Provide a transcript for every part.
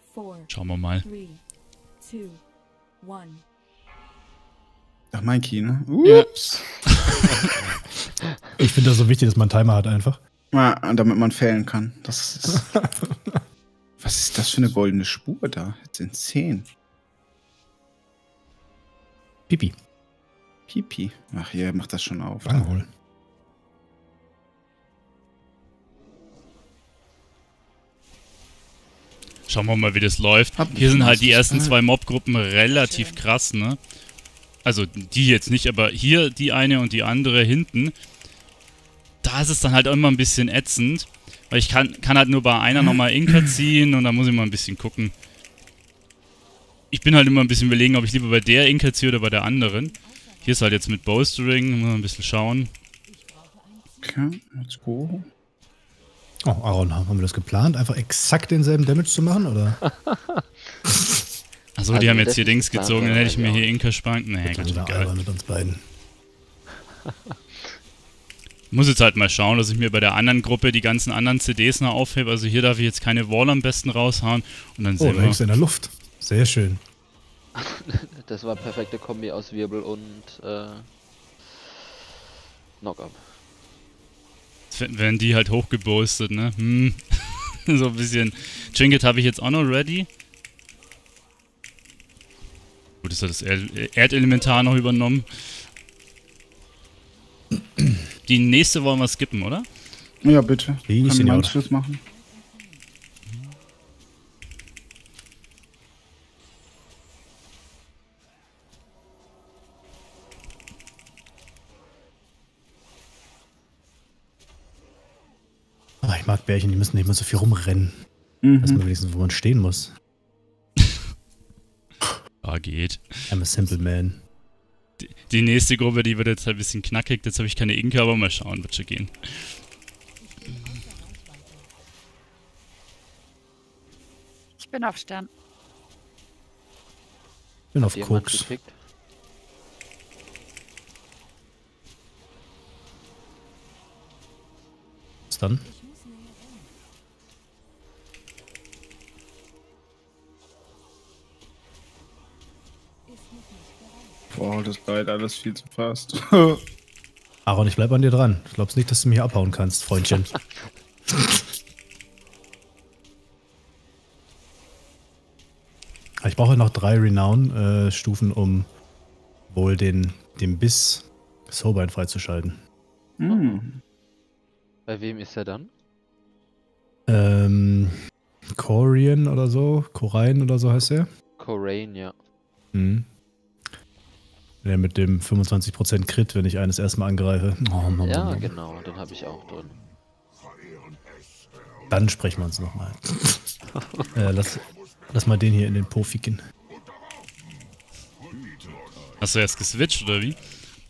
Schauen wir mal. Ach, mein Key, ne? Ups. Ich finde das so wichtig, dass man einen Timer hat einfach. Ja, damit man fällen kann. Das ist was ist das für eine goldene Spur da? Jetzt sind 10. Pipi. Pipi. Ach, hier macht das schon auf. Anhol. Schauen wir mal, wie das läuft. Hier sind halt die ersten 2 Mobgruppen relativ krass, ne? Also die jetzt nicht, aber hier die eine und die andere hinten. Da ist es dann halt immer ein bisschen ätzend. Weil ich kann halt nur bei einer nochmal Inka ziehen und da muss ich mal ein bisschen gucken. Ich bin halt immer ein bisschen überlegen, ob ich lieber bei der Inka ziehe oder bei der anderen. Hier ist halt jetzt mit Bowstring, muss man ein bisschen schauen. Okay, let's go. Oh, Aaron, haben wir das geplant, einfach exakt denselben Damage zu machen, oder? Achso, die haben jetzt hier Dings gezogen, dann hätte ich mir hier Inka sparen. Nee, Gut, geil. mit uns beiden. Muss jetzt halt mal schauen, dass ich mir bei der anderen Gruppe die ganzen anderen CDs noch aufhebe. Also hier darf ich jetzt keine Wall am besten raushauen. Und dann sehen da hängst du in der Luft. Sehr schön. Das war perfekte Kombi aus Wirbel und Knockup. Werden die halt hochgebostet, ne? So ein bisschen. Trinket habe ich jetzt auch noch ready. Gut, das hat das Erdelementar noch übernommen. Die nächste wollen wir skippen, oder? Ja, bitte. Ich Können wir Senor. Anschluss machen? Ah, ich mag Bärchen, die müssen nicht mehr so viel rumrennen. Dass man wenigstens, wo man stehen muss. Ah, geht. I'm a simple man. Die nächste Gruppe, die wird jetzt halt ein bisschen knackig. Jetzt habe ich keine Inka, aber mal schauen, wird schon gehen. Ich bin auf Stern. Ich bin auf Jemand Koks. gekickt? Was dann? Boah, das geht alles viel zu fast. Aaron, ich bleib an dir dran. Ich glaub's nicht, dass du mich hier abhauen kannst, Freundchen. Ich brauche noch 3 Renown-Stufen, um wohl den Biss Soulbind freizuschalten. Bei wem ist er dann? Corian oder so, Corain oder so heißt er. Corain, ja. Mhm. Der mit dem 25% Crit, wenn ich eines erstmal angreife. Oh, Mann, Ja, Mann. genau, den habe ich auch drin. Dann sprechen wir uns nochmal. Lass mal den hier in den Po ficken. Hast du erst geswitcht, oder wie?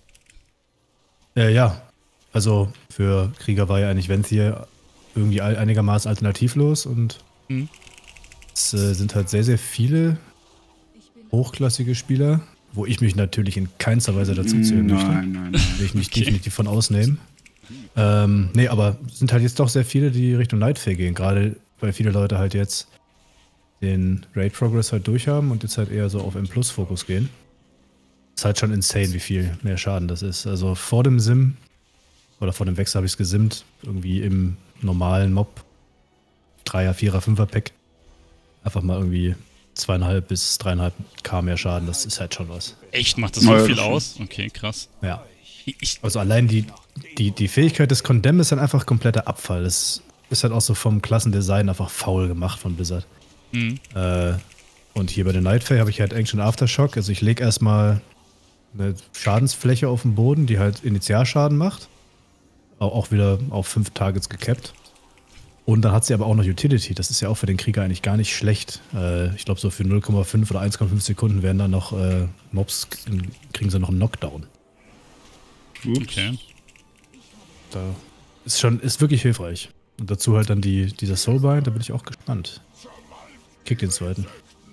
Ja. Also für Krieger war ja eigentlich Venthyr irgendwie einigermaßen alternativlos und es sind halt sehr, sehr viele hochklassige Spieler, wo ich mich natürlich in keinster Weise dazu zählen möchte. Nein. Will ich mich definitiv von ausnehmen. Nee, aber es sind halt jetzt doch sehr viele, die Richtung Nightfall gehen. Gerade weil viele Leute halt jetzt den Raid Progress halt durchhaben und jetzt halt eher so auf M-Plus-Fokus gehen. Ist halt schon insane, wie viel mehr Schaden das ist. Also vor dem Sim oder vor dem Wechsel habe ich es gesimmt, irgendwie im normalen Mob 3er, 4er, 5er Pack. Einfach mal irgendwie 2,5 bis 3,5 K mehr Schaden, das ist halt schon was. Echt? Macht das so Ja, viel das aus? Okay, krass. Ja. Also allein die Fähigkeit des Condemn ist dann einfach kompletter Abfall. Das ist halt auch so vom Klassendesign einfach faul gemacht von Blizzard. Und hier bei der Nightfall habe ich halt Ancient Aftershock. Also ich lege erstmal eine Schadensfläche auf den Boden, die halt Initialschaden macht. Auch wieder auf 5 Targets gecapped. Und dann hat sie aber auch noch Utility. Das ist ja auch für den Krieger eigentlich gar nicht schlecht. Ich glaube, so für 0,5 oder 1,5 Sekunden werden dann noch Mobs, kriegen sie noch einen Knockdown. Okay. Da ist wirklich hilfreich. Und dazu halt dann dieser Soulbind, da bin ich auch gespannt. Kick den zweiten.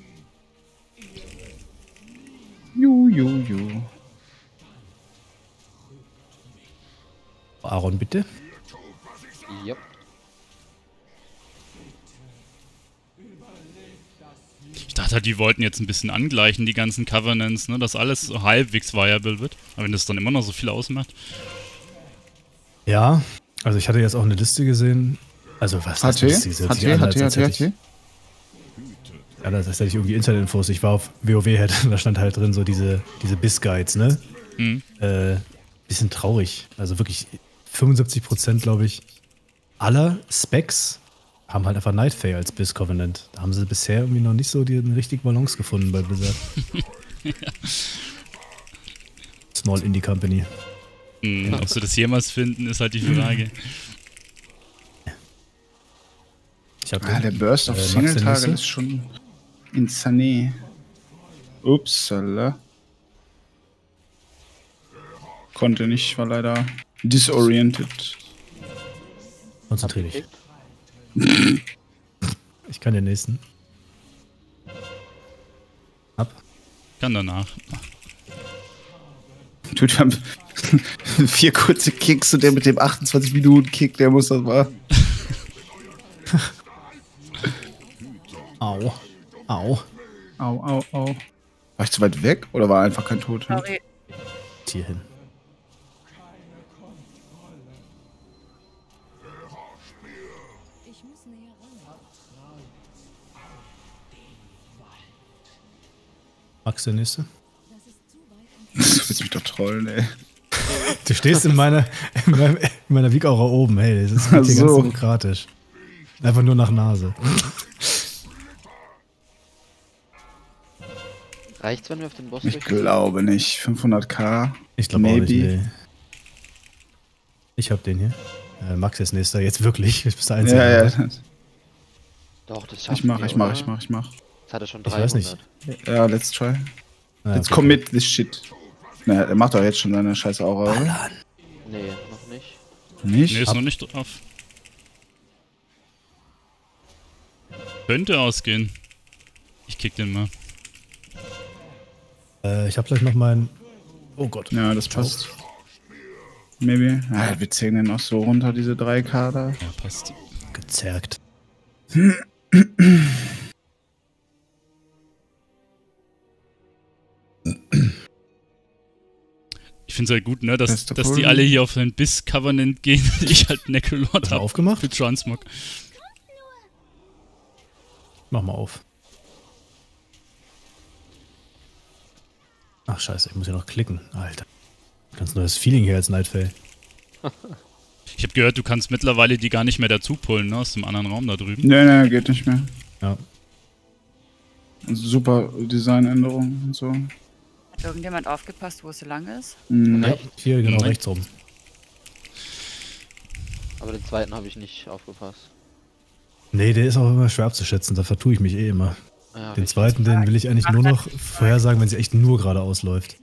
Ju. Aaron, bitte. Yep. Ich dachte halt, die wollten jetzt ein bisschen angleichen, die ganzen Covenants, ne, dass alles so halbwegs viable wird. Aber wenn das dann immer noch so viel ausmacht. Ja, also ich hatte jetzt auch eine Liste gesehen. Also was heißt Liste? HT. Ja, das hätte ich irgendwie Internetinfos. Ich war auf WoW, da stand halt drin so diese Biss-Guides, ne? Mhm. Bisschen traurig. Also wirklich 75%, glaube ich, aller Specs haben halt einfach Nightfall als Biss Covenant. Da haben sie bisher irgendwie noch nicht so eine richtige Balance gefunden bei Blizzard. Ja. Small Indie Company. Ob sie das jemals finden, ist halt die Frage. Ich hab der Burst auf Single-Target ist schon insane. Upsala. Konnte nicht, war leider disoriented. Konzentrier dich. Ich kann den nächsten. Ab. Kann danach. Dude, wir haben 4 kurze Kicks und der mit dem 28-Minuten-Kick, der muss das mal. Au. Au. Au. War ich zu weit weg oder war einfach kein Tod? Sorry. Hier hin. Max, der nächste? Du willst mich doch trollen, ey. Du stehst in meiner Weak-Aura oben, hey, das ist hier ganz demokratisch. Einfach nur nach Nase. Reicht's, wenn wir auf den Boss Ich glaube nicht. 500k. Ich glaube auch nicht, nee. Ich hab den hier. Max ist nächster, jetzt wirklich. Ich bist der Einzige. Ja. Doch, das schafft Ich mach. Jetzt hat er schon 300. Ich weiß nicht. Ja, let's try. Ja, Let's commit this shit. Na, er macht doch jetzt schon seine scheiß Aura, oder? Nee, noch nicht. Nee, ist noch nicht drauf. Könnte ausgehen. Ich kick den mal. Ich hab gleich noch meinen... Oh Gott. Ja, das passt. Maybe. Ah, wir zählen den auch so runter, diese 3K da. Ja, passt. Gezerrt. Ich finde es halt gut, ne, dass die alle hier auf ein Biss-Covenant gehen und ich halt Necrolord habe. Aufgemacht? Für Transmog. Mach mal auf. Ach scheiße, ich muss ja noch klicken. Alter. Ganz neues Feeling hier als Nightfall. Ich habe gehört, du kannst mittlerweile die gar nicht mehr dazu pullen, ne, aus dem anderen Raum da drüben. Nee, geht nicht mehr. Ja. Super Designänderung und so. Hat irgendjemand aufgepasst, wo es so lang ist? Ja, hier genau rechts oben. Aber den zweiten habe ich nicht aufgepasst. Nee, der ist auch immer schwer abzuschätzen, da vertue ich mich eh immer. Ja, Den zweiten, den will ich eigentlich nur noch vorhersagen, wenn sie echt nur geradeaus läuft.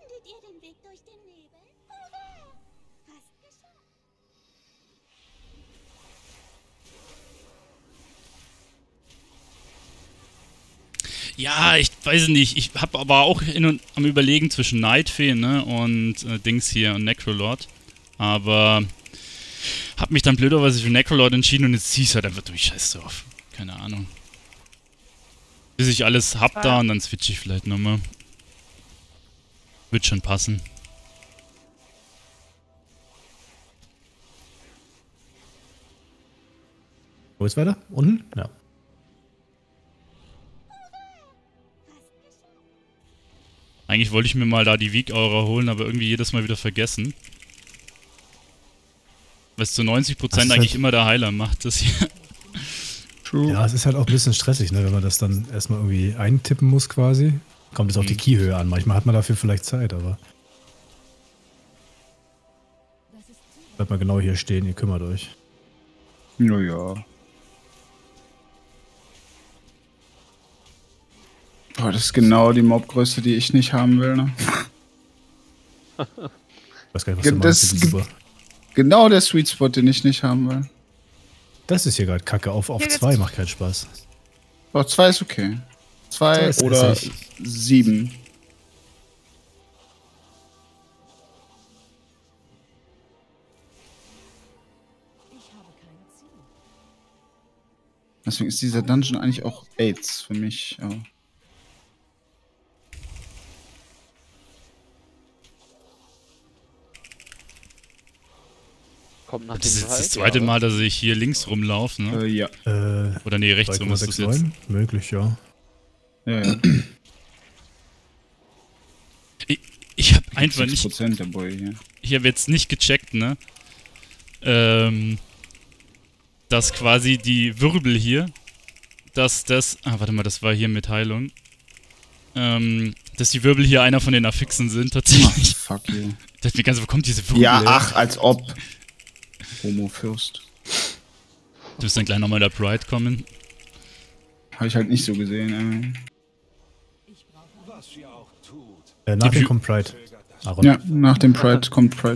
Ja, ich weiß nicht. Ich habe aber auch am Überlegen zwischen Nightfall, ne, und Dings hier und Necrolord. Aber habe mich dann blöderweise für Necrolord entschieden und jetzt zieh ich's halt einfach durch. Scheiß drauf. Keine Ahnung. Bis ich alles hab da und dann switch ich vielleicht nochmal. Wird schon passen. Wo ist weiter? Unten? Ja. Eigentlich wollte ich mir mal da die Weak-Aura holen, aber irgendwie jedes Mal wieder vergessen. Weil es zu 90% eigentlich halt immer der Heiler macht, das hier. True. Ja, es ist halt auch ein bisschen stressig, ne, wenn man das dann erstmal irgendwie eintippen muss quasi. Kommt es auf die Keyhöhe an. Manchmal hat man dafür vielleicht Zeit, aber... Bleibt mal genau hier stehen, ihr kümmert euch. Ja. Boah, das ist genau die Mobgröße, die ich nicht haben will, ne? Ich weiß gar nicht, was du meinst, das ist super. Genau der Sweet Spot, den ich nicht haben will. Das ist hier gerade kacke. Auf 2 macht keinen Spaß. Oh, 2 ist okay. 2 oder 7. Deswegen ist dieser Dungeon eigentlich auch AIDS für mich. Ja. Kommt nach Das ist dem jetzt das Wald, zweite ja. Mal, dass ich hier links rumlaufe, ne? Ja. Oder nee, rechts rum ist das jetzt. 3,69? Möglich, ja. Ja. Ich habe einfach nicht... 6% der Boy hier. Ich habe jetzt nicht gecheckt, ne? Dass quasi die Wirbel hier, dass das... Ah, warte mal, das war hier mit Heilung. Dass die Wirbel hier einer von den Affixen sind, tatsächlich. Fuck you. Ich dachte mir ganz, wo kommt diese Wirbel Ja, her? ach, als ob. Homo-Fürst. Du wirst dann gleich nochmal der Pride kommen. Habe ich halt nicht so gesehen. Nach dem kommt Pride. Aaron. Ja, nach dem Pride kommt Pride.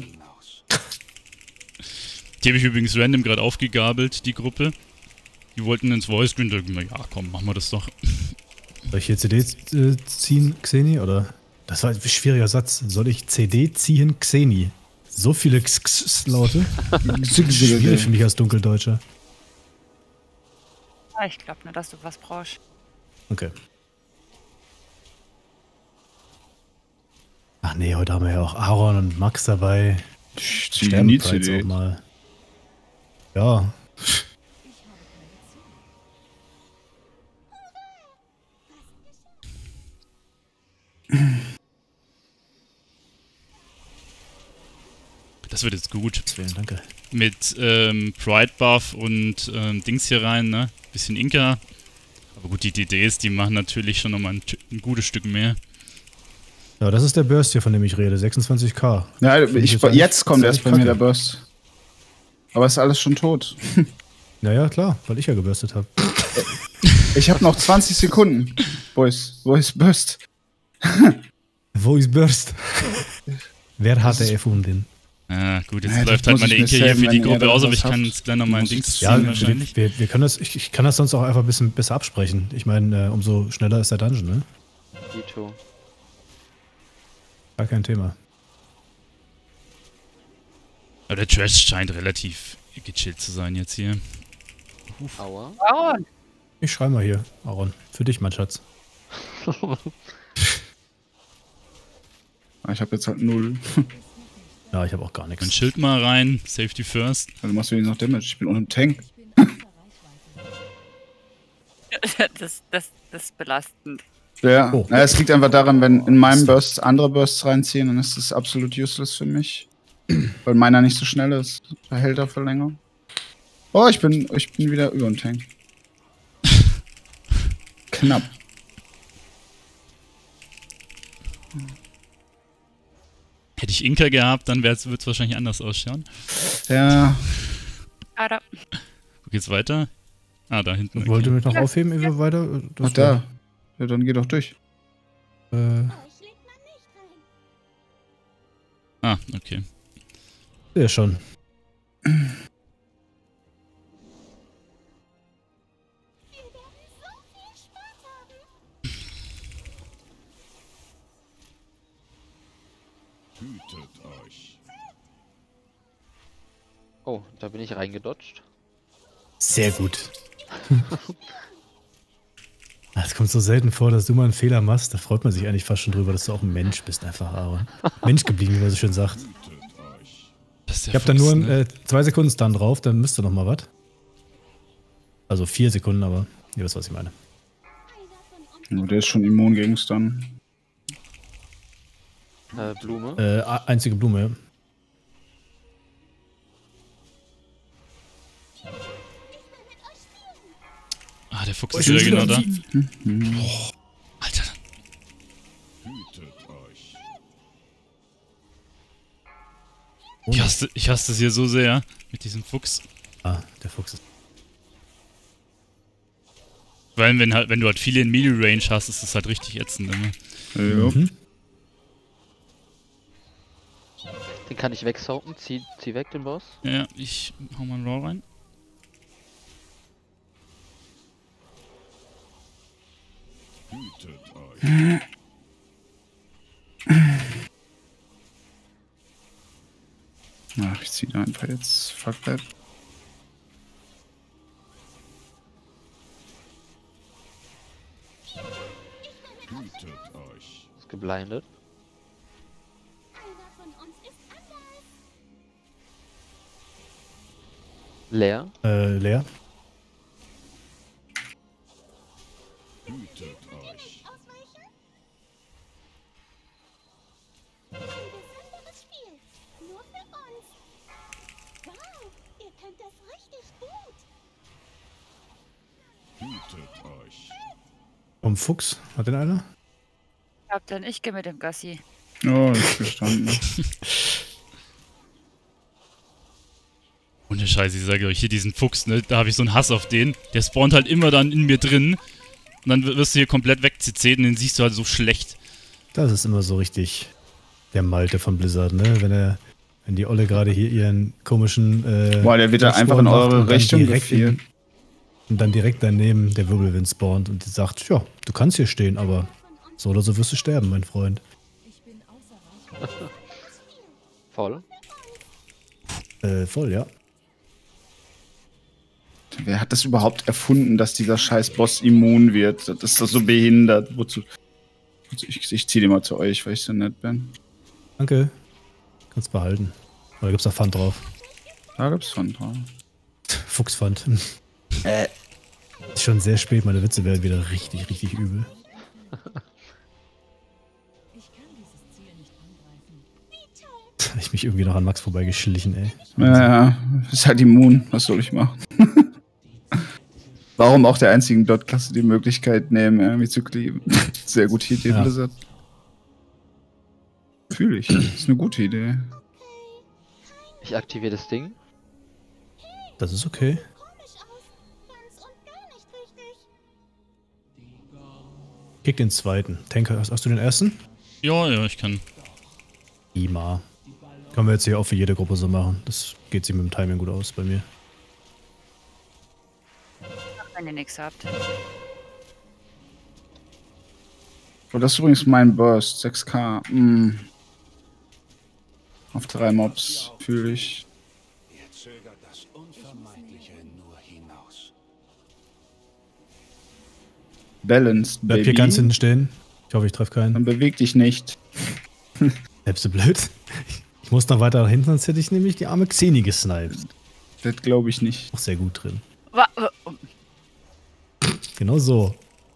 Die habe ich übrigens random gerade aufgegabelt, die Gruppe. Die wollten ins Voice Stream, da dachte ich mir, ja komm, machen wir das doch. Soll ich hier CD ziehen, Xeni? Oder? Das war ein schwieriger Satz. Soll ich CD ziehen, Xeni? So viele X-Laute? Schwierig für mich als Dunkeldeutscher. Ja, ich glaube nur, dass du was brauchst. Okay. Ach nee, heute haben wir ja auch Aaron und Max dabei. Ich ziehe nie Sterben CD. auch mal. Ja. Das wird jetzt gut. Deswegen, danke. Mit Pride Buff und Dings hier rein, ne? Bisschen Inka. Aber gut, die DDs, die machen natürlich schon nochmal ein gutes Stück mehr. Ja, das ist der Burst hier, von dem ich rede. 26k. Ja, jetzt kommt das erst ist bei mir kacke. der Burst. Aber ist alles schon tot. Naja, klar, weil ich ja gebürstet habe. Ich habe noch 20 Sekunden. Boys, wo ist Burst? Wo ist Burst? Wer hat der erfunden? Ah, gut, jetzt Ja, das läuft halt muss meine ich mir Inke hier saven, für die wenn ihr Gruppe da aus, aber was ich kann habt. jetzt gleich noch mal ein Muss Dings Ja, ziehen wahrscheinlich. wir können das, ich kann das sonst auch einfach ein bisschen besser absprechen. Ich meine, umso schneller ist der Dungeon, ne? Dito. Gar kein Thema. Aber der Trash scheint relativ gechillt zu sein jetzt hier. Aua. Aaron! Ich schreibe mal hier, Aaron. Für dich, mein Schatz. Ich habe jetzt halt 0. Ja, ich habe auch gar Ein nichts. Schild mal rein, Safety first. Also machst du wenigstens noch Damage. Ich bin unter dem Tank. Das ist belastend. Ja, Oh. Na, es liegt einfach daran, wenn in meinem Burst andere Bursts reinziehen, dann ist das absolut useless für mich. Weil meiner nicht so schnell ist. Behälterverlängerung. Oh, ich bin wieder über dem Tank. Knapp. Hätte ich Inka gehabt, dann würde es wahrscheinlich anders ausschauen. Ja, Ah, da. Wo geht's weiter? Ah, da hinten. Wollt ihr Okay. mich noch aufheben, ehe wir weiter? ach da. Ja, dann geh doch durch. Ah, okay. Ja, schon. Oh, da bin ich reingedodged. Sehr gut. Es kommt so selten vor, dass du mal einen Fehler machst. Da freut man sich eigentlich fast schon drüber, dass du auch ein Mensch bist, einfach, Aaron. Mensch geblieben, wie man so schön sagt. Das ist der Ich habe da nur Fuchs, ne? 2 Sekunden Stun drauf, dann müsste noch mal was. Also 4 Sekunden, aber ihr wisst, was ich meine. Ja, der ist schon immun gegen Stun. Blume. Einzige Blume, ja. Ah, der Fuchs ist wieder genau da. Mhm. Oh, Alter. Ich hasse es hier so sehr mit diesem Fuchs. Ah, der Fuchs ist. Vor allem, wenn du halt viele in Melee-Range hast, ist das halt richtig ätzend immer. Ja. Mhm. Den kann ich wegsaugen. Zieh weg den Boss. Ja, ich hau mal einen Raw rein. Ach, ich zieh da einfach jetzt. Fuck that. Ist geblindet. Leer. Leer. Fuchs, hat den einer? Ich glaub dann, ich gehe mit dem Gassi. Oh, ist verstanden. Ohne Scheiße, ich sage euch, hier diesen Fuchs, ne, da habe ich so einen Hass auf den. Der spawnt halt immer dann in mir drin. Und dann wirst du hier komplett wegzählt und den siehst du halt so schlecht. Das ist immer so richtig der Malte von Blizzard, ne? Wenn die Olle gerade hier ihren komischen boah, der wird da einfach in eure Richtung geführt. Und dann direkt daneben der Wirbelwind spawnt und die sagt, ja, du kannst hier stehen, aber so oder so wirst du sterben, mein Freund. Voll? Voll, ja. Wer hat das überhaupt erfunden, dass dieser scheiß Boss immun wird? Das ist doch so behindert. Wozu? Ich zieh den mal zu euch, weil ich so nett bin. Danke. Kannst behalten. Oder gibt's da Pfand drauf? Da gibt's Pfand drauf. Fuchspfand. Ist schon sehr spät, meine Witze werden wieder richtig, richtig übel. Ich mich irgendwie noch an Max vorbeigeschlichen, ey. Ja, ist halt immun. Was soll ich machen? Warum auch der einzigen Dot-Klasse die Möglichkeit nehmen, irgendwie zu kleben? Sehr gute Idee, ja. Blizzard. Fühle ich. Das ist eine gute Idee. Ich aktiviere das Ding. Das ist okay. Kick den zweiten. Tanker, hast du den ersten? Ja, ich kann. Ima. Können wir jetzt hier auch für jede Gruppe so machen. Das geht sich mit dem Timing gut aus bei mir. Wenn ihr nichts habt. Oh, das ist übrigens mein Burst. 6K. Auf 3 Mobs. Fühle ich. Balanced, Bleib Baby. hier ganz hinten stehen. Ich hoffe, ich treffe keinen. Dann beweg dich nicht. Selbst du blöd. Ich muss noch weiter nach hinten, sonst hätte ich nämlich die arme Xeni gesniped. Das glaube ich nicht. Auch sehr gut drin. Wa Genau so.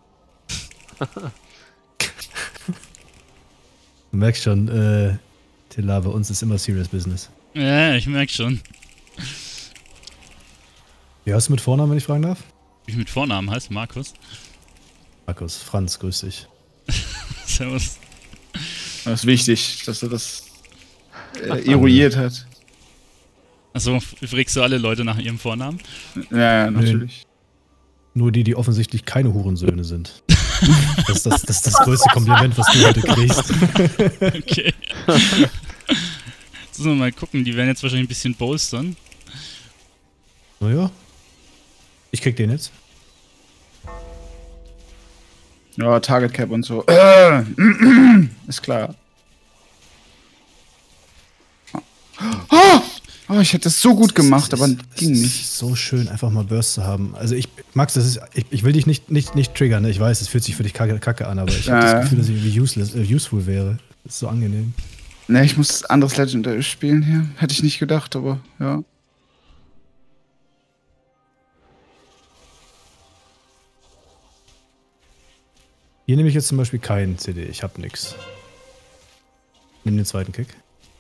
Du merkst schon, Tilla, bei uns ist immer Serious Business. Ja, ich merke schon. Wie heißt du mit Vornamen, wenn ich fragen darf? Wie ich mit Vornamen heißt, Markus. Markus, Franz, grüß dich. Servus. Das ist wichtig, dass er das eruiert hat. Achso, fragst du alle Leute nach ihrem Vornamen? Ja, natürlich. Nur die offensichtlich keine Hurensöhne sind. Das ist das größte Kompliment, was du heute kriegst. Okay. Jetzt müssen wir mal gucken, die werden jetzt wahrscheinlich ein bisschen bolstern. Naja. Ich krieg den jetzt. Ja, Target Cap und so. Ist klar. Oh, ich hätte es so gut gemacht, aber ging nicht. Ist so schön, einfach mal Burst zu haben. Also Max, ich will dich nicht triggern, ne? Ich weiß, es fühlt sich für dich kacke an, aber ich habe das Gefühl, dass ich irgendwie useful wäre. Das ist so angenehm. Ne, ich muss anderes Legendary spielen hier. Hätte ich nicht gedacht, aber ja. Hier nehme ich jetzt zum Beispiel keinen CD, ich hab nix. Nimm den zweiten Kick.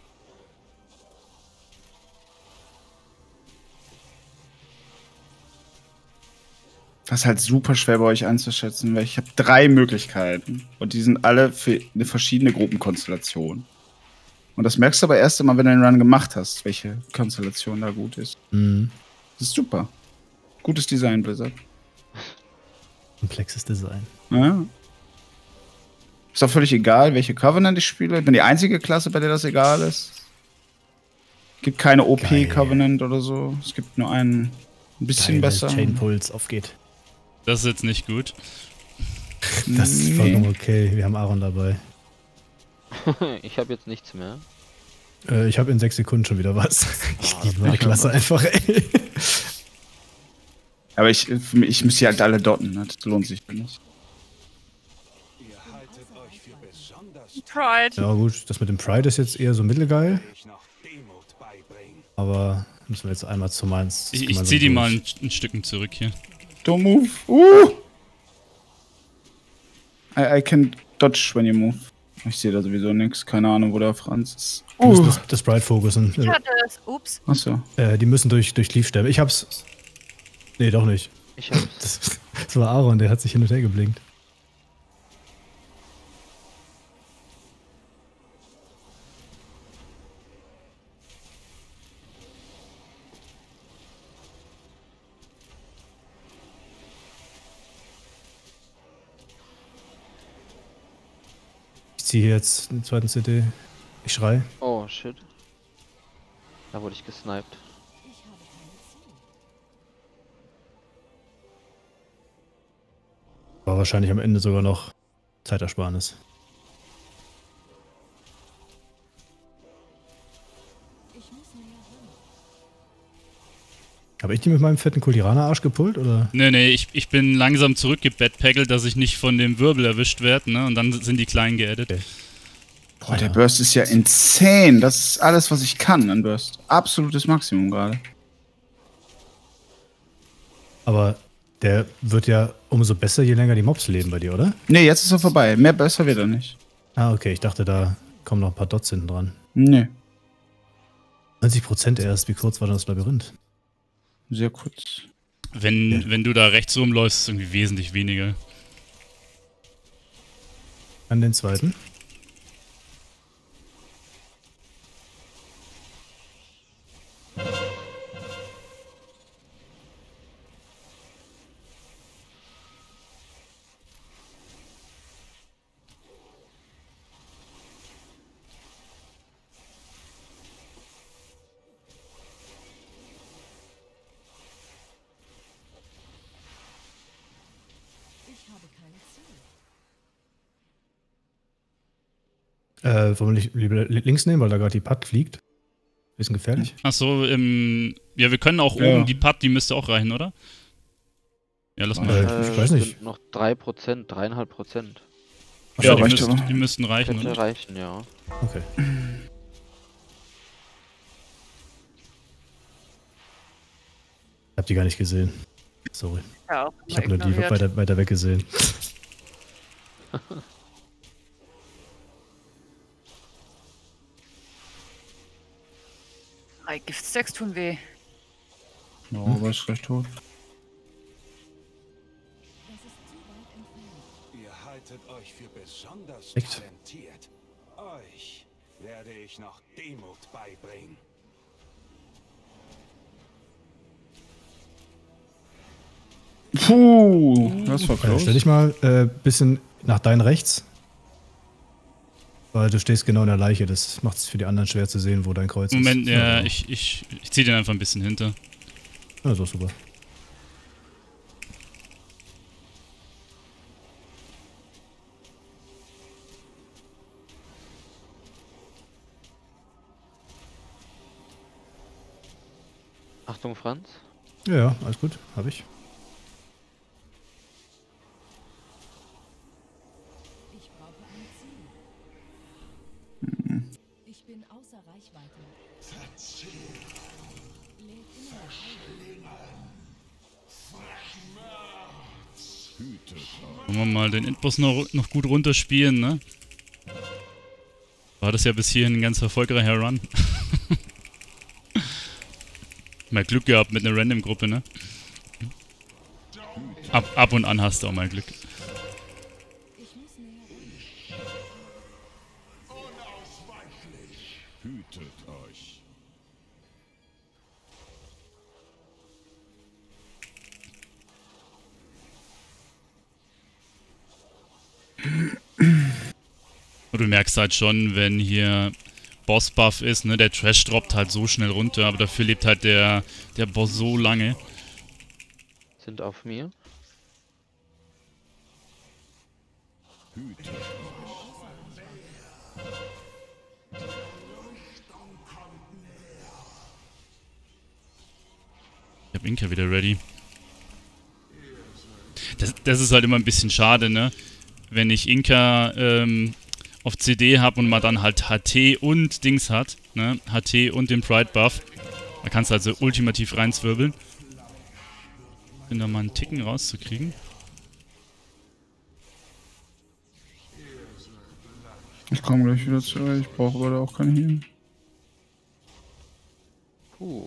Das ist halt super schwer bei euch einzuschätzen, weil ich habe 3 Möglichkeiten und die sind alle für eine verschiedene Gruppenkonstellation. Und das merkst du aber erst einmal, wenn du den Run gemacht hast, welche Konstellation da gut ist. Mhm. Das ist super. Gutes Design, Blizzard. Komplexes Design. Ja. Ist auch völlig egal, welche Covenant ich spiele. Ich bin die einzige Klasse, bei der das egal ist. Gibt keine OP-Covenant oder so. Es gibt nur einen ein bisschen besser. Chain Pulse, auf geht. Das ist jetzt nicht gut. Das ist vollkommen okay. Wir haben Aaron dabei. Ich habe jetzt nichts mehr. Ich habe in 6 Sekunden schon wieder was. Ich liebe meine Klasse einfach, ey. Aber ich muss hier halt alle dotten. Ne? Das lohnt sich nicht. Pride. Ja gut, das mit dem Pride ist jetzt eher so mittelgeil. Aber müssen wir jetzt einmal zu meins. Ich zieh die mal ein Stück zurück hier. Don't move. I can dodge when you move. Ich sehe da sowieso nichts. Keine Ahnung, wo der Franz ist. Wir müssen das Pride fokussen. Ich hatte es. Ups. Achso. Die müssen durch Cleave-Stäbe. Ich hab's. Nee, doch nicht. Ich hab's. Das war Aaron, der hat sich hin und her geblinkt. Ich ziehe jetzt den zweiten CD. Ich schrei. Oh, shit. Da wurde ich gesniped. War wahrscheinlich am Ende sogar noch Zeitersparnis. Habe ich die mit meinem fetten Kultiraner-Arsch gepullt, oder? Nee, ich bin langsam zurückgebackpackelt, dass ich nicht von dem Wirbel erwischt werde, ne? Und dann sind die Kleinen geaddet. Okay. Boah, der Burst ist ja insane. Das ist alles, was ich kann an Burst. Absolutes Maximum gerade. Aber der wird ja umso besser, je länger die Mobs leben bei dir, oder? Nee, jetzt ist er vorbei. Mehr besser wird er nicht. Ah, okay. Ich dachte, da kommen noch ein paar Dots hinten dran. Nee, 90% erst. Wie kurz war denn das Labyrinth? sehr kurz. Wenn du da rechts rumläufst, ist es irgendwie wesentlich weniger. An den zweiten. Wollen wir nicht lieber links nehmen, weil da gerade die Putt fliegt? Bisschen gefährlich. Achso, ja, wir können auch oben die Putt, die müsste auch reichen, oder? Ja, lass mal. Ich weiß nicht. Sind noch 3%, 3,5%. Ach, Ja, die reicht aber. Die müssten reichen, Könnte oder? reichen, ja. Okay. Hab die gar nicht gesehen. Sorry. Ja, auch Ich habe nur die ignoriert. weiter weg gesehen. Drei Giftstacks tun weh. Ja, aber ist gleich tot. Ihr haltet euch für besonders Echt? talentiert. Euch werde ich noch Demut beibringen. Puh, das war close. Stell dich mal bisschen nach dein rechts. Weil du stehst genau in der Leiche. Das macht es für die anderen schwer zu sehen, wo dein Kreuz Moment, ist. ja, ich zieh den einfach ein bisschen hinter. Ja, so super. Achtung, Franz. Ja, ja, alles gut. Hab ich. Ich brauche ein Ziel. Ich bin außer Reichweite. Leg Wollen wir mal den Endboss noch gut runterspielen, ne? War das ja bis hierhin ein ganz erfolgreicher Run. Mal Glück gehabt mit einer Random-Gruppe, ne? Ab und an hast du auch mal Glück. Ich muss näher ran. Hütet euch. Und du merkst halt schon, wenn hier Boss-Buff ist, ne? Der Trash droppt halt so schnell runter, aber dafür lebt halt der Boss so lange. Sind auf mir. Ich hab Inka wieder ready. Das ist halt immer ein bisschen schade, ne? wenn ich Inka auf CD habe und man dann halt HT und Dings hat, ne? HT und den Pride Buff. Da kannst du also ultimativ reinzwirbeln. Bin da mal einen Ticken rauszukriegen. Ich komme gleich wieder zurück. Ich brauche aber da auch keinen Heal. Puh.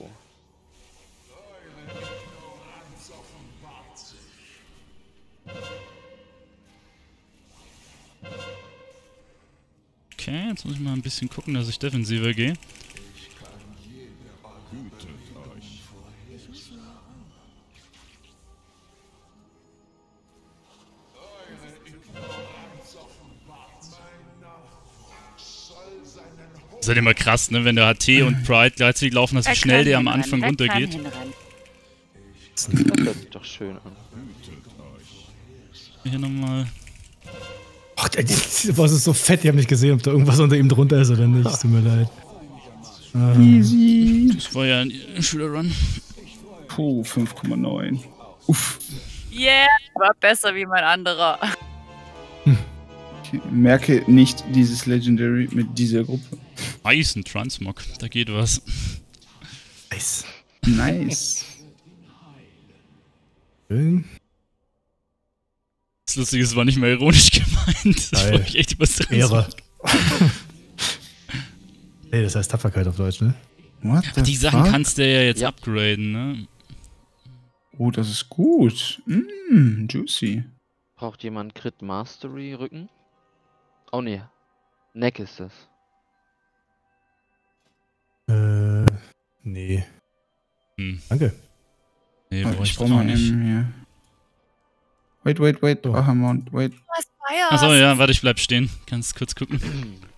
Okay, jetzt muss ich mal ein bisschen gucken, dass ich defensiver gehe. Das ist halt immer krass, ne? Wenn der HT und Pride gleichzeitig laufen, dass wie schnell der am Anfang runtergeht. Das hört sich doch schön an. Hier nochmal. Ach, der Boss ist so fett, ich habe nicht gesehen, ob da irgendwas unter ihm drunter ist oder nicht. Es tut mir leid. Easy. Das war ja ein Shooter-Run. Puh, 5,9. Uff. Yeah, war besser wie mein anderer. Ich merke nicht dieses Legendary mit dieser Gruppe. Nice, ein Transmog. Da geht was. Nice. Nice. Schön. Das Lustige ist, es war nicht mehr ironisch gemeint. Das wollte ich echt übers Ehre. Hey, das heißt Tapferkeit auf Deutsch, ne? What the Die Sachen fuck? kannst du ja jetzt upgraden, ne? Oh, das ist gut. Juicy. Braucht jemand Crit Mastery Rücken? Oh ne. Neck ist das. Nee. Hm. Danke. Nee, Ich brauche ich brauch auch mal nicht. hier. Wait. So. Bahamond, wait. Was feierst? Achso, ja, warte, ich bleib stehen. Kannst kurz gucken.